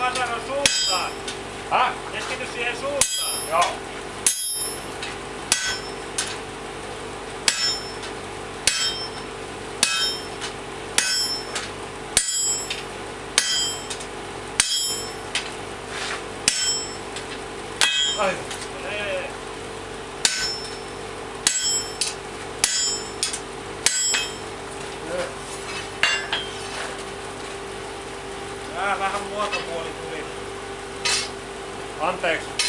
mä sanon suuntaan. Häh? Keskity siihen suuntaan. Joo. Ai. Ei. Vähän muotopuoli tuli. Anteeksi.